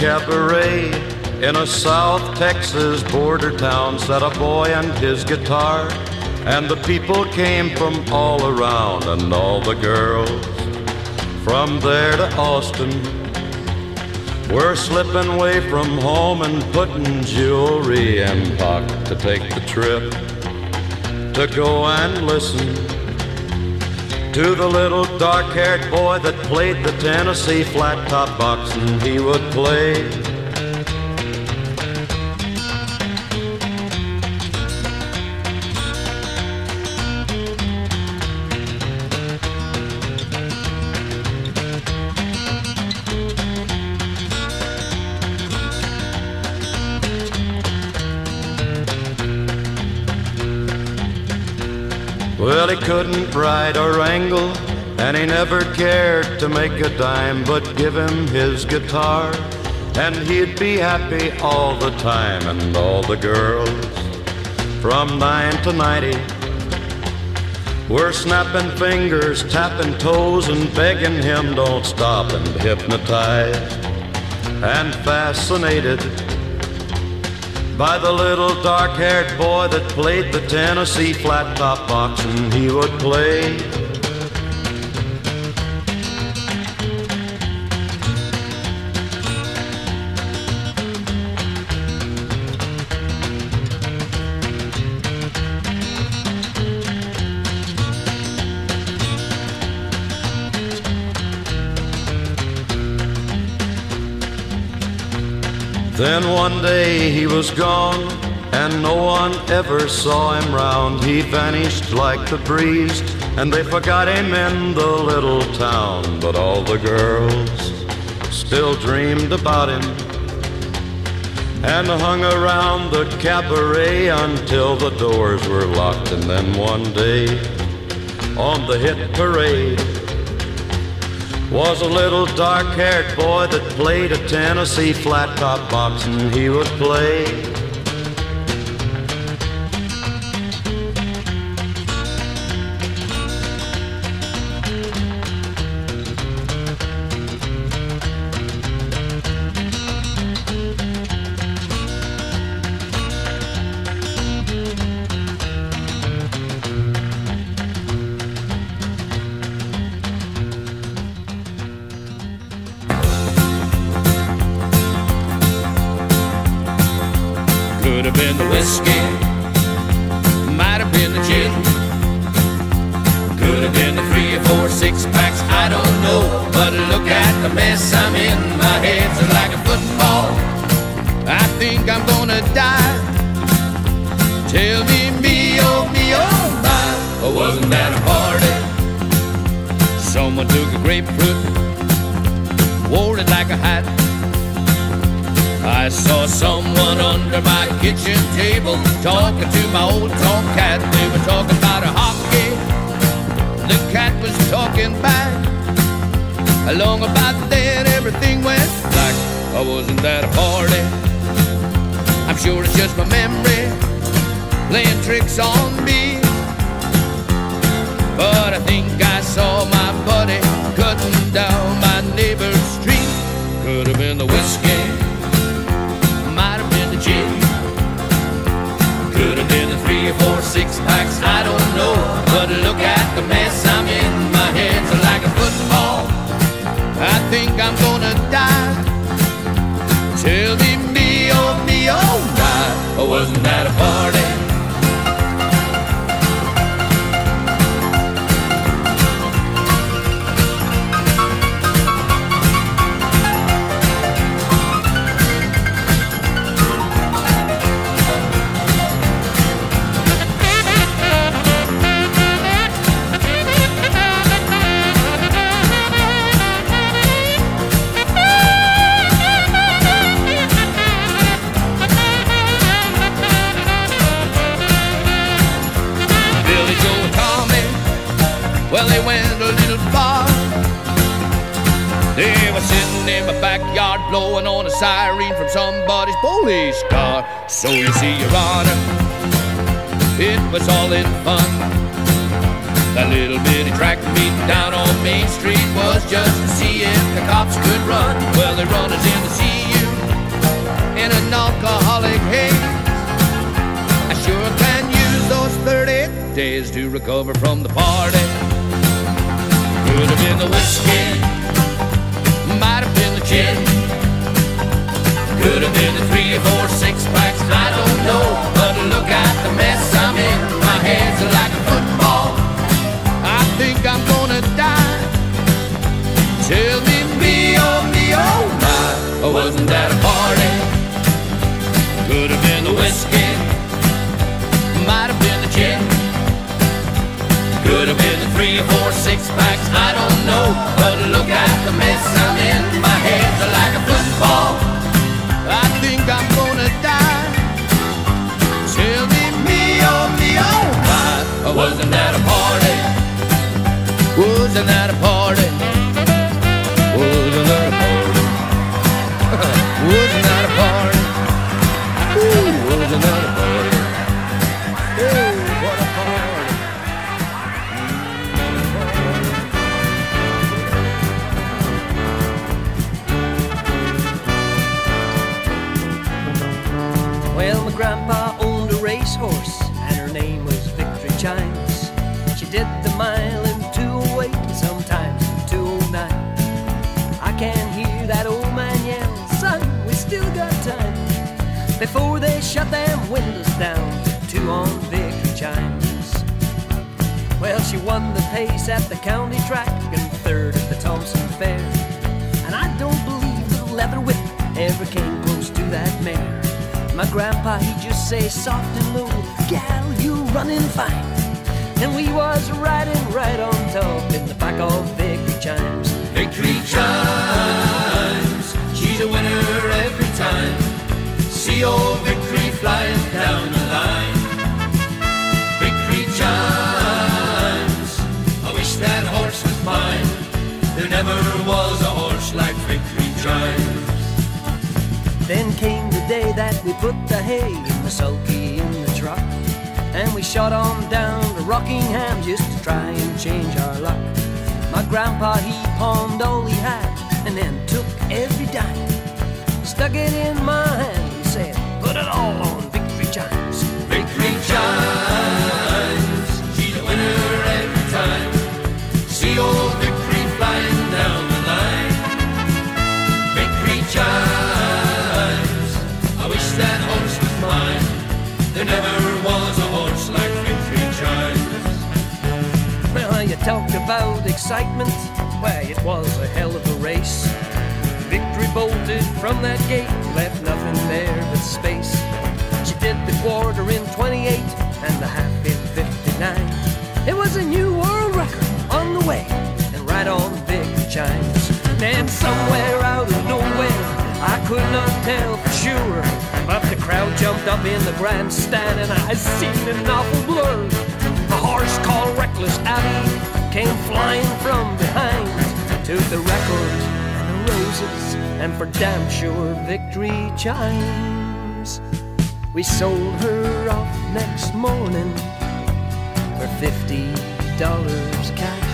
cabaret in a South Texas border town sat a boy and his guitar, and the people came from all around, and all the girls from there to Austin were slipping away from home and putting jewelry in pocket to take the trip to go and listen to the little dark-haired boy that played the Tennessee flat-top box, and he would play Well, he couldn't ride or wrangle, and he never cared to make a dime, but give him his guitar, and he'd be happy all the time. And all the girls from 9 to 90 were snapping fingers, tapping toes, and begging him don't stop, and hypnotized and fascinated by the little dark-haired boy that played the Tennessee flat-top box, and he would play Then one day he was gone, and no one ever saw him round. He vanished like the breeze, and they forgot him in the little town. But all the girls still dreamed about him and hung around the cabaret until the doors were locked. And then one day on the hit parade was a little dark-haired boy that played a Tennessee flat-top box, and he would play Could have been the whiskey, might have been the gin, could have been the 3 or 4 6-packs, I don't know. But look at the mess I'm in, my head's like a football. I think I'm gonna die. Tell me, oh my, wasn't that a party? Someone took a grapefruit, wore it like a hat. I saw someone under my kitchen table talking to my old tomcat. They were talking about a hockey, the cat was talking back. Along about then everything went black. Wasn't that a party? I'm sure it's just my memory playing tricks on me. But I think I saw my buddy cutting down my neighbor's street. Could have been the whiskey, might have been the gin, could have been the 3 or 4 6-packs, I don't know. But look at the mess I'm in, my head's like a football. I think I'm gonna die. Tell me, oh my, wasn't that a party? Well, they went a little far. They were sitting in my backyard blowing on a siren from somebody's police car. So you see, Your Honor, it was all in fun. That little bitty track meet down on Main Street was just to see if the cops could run. Well, they run us in to see you alcoholic haze. I sure can use those 30 days to recover from the party. Could have been the whiskey, might have been the gin, could have been the 3 or 4 6-packs, I don't know. But look at the mess I'm in, my head's like a football. I think I'm gonna die. Tell me, oh my, wasn't that a party? Could have been the whiskey, might have been the gin, could have been the 3 or 4 6-packs, I don't know. But look at the mess I'm in, my head's like a football. I think I'm gonna die. Tell me, oh my, wasn't that a party? Wasn't that a party? Wasn't that a party? Wasn't that a party? Ooh, wasn't that a party? Ooh, what a party. Well, my grandpa owned a racehorse, and her name was Victory Chimes. She did the mile in 208, sometimes in 209. I can hear that old man yell, son, we still got time, before they shut them windows down to 2 on Victory Chimes. Well, she won the pace at the county track and 3rd at the Thompson Fair, and I don't believe the leather whip ever came close to that mare. My grandpa, he just say soft and low, gal, you running fine. And we was riding right on top in the back of Victory Chimes. Victory Chimes, she's a winner every time. See old Victory flying down the line. Victory Chimes, I wish that horse was mine. There never was a horse like Victory Chimes. Then came the day that we put the hay in the sulky in the truck, and we shot on down to Rockingham just to try and change our luck. My grandpa, he pawned all he had and then took every dime, stuck it in my hand, he said, put it all on Victory Chimes. Victory Chimes, she's a winner every time. See old Victory flying down the line. Victory Chimes, I wish that horse was mine. There never was a horse like Victory Chimes. Well, you talked about excitement, well, it was a hell of a race. Victory bolted from that gate, left nothing there but space. She did the quarter in 28 and the half in 59. It was a new world record on the way, and right on Victory Chimes. Then somewhere out of nowhere, I could not tell for sure, but the crowd jumped up in the grandstand and I seen an awful blur. A horse called Reckless Abby came flying from behind, took the record and the roses, and for damn sure Victory Chimes. We sold her off next morning for $50 cash.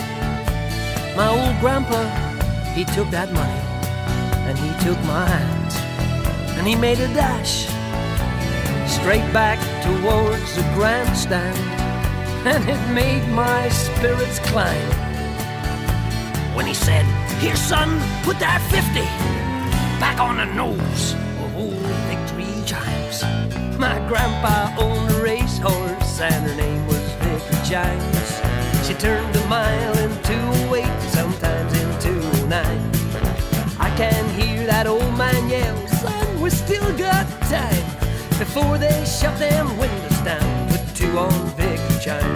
My old grandpa, he took that money and he took my hand, and he made a dash straight back towards the grandstand, and it made my spirits climb when he said, here son, put that 50 back on the nose of old Victory Chimes. My grandpa owned a racehorse and her name was Victory Chimes. She turned a mile in 208, sometimes in 209. I can hear that old man yell, son, we still got time, before they shut them windows down with 2 on Victory Chimes.